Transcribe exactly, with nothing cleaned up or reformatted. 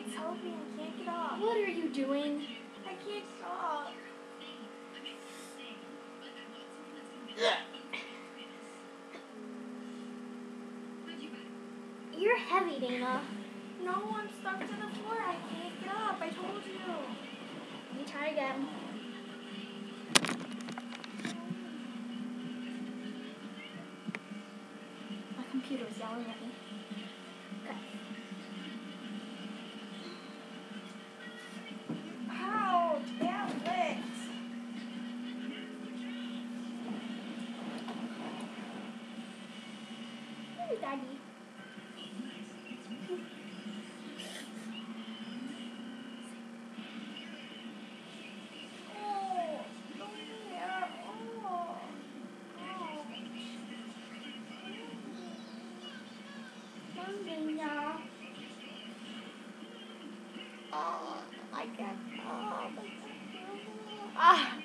Please help me. I can't get up. What are you doing? I can't get up. You're heavy, Dana. No, I'm stuck to the floor. I can't get up. I told you. Let me try again. My computer is yelling at me. Okay. Ouch, that licked. Hey, Daddy. Oh, don't care. Oh, Come, Dana. oh, I can't. Oh, Ah.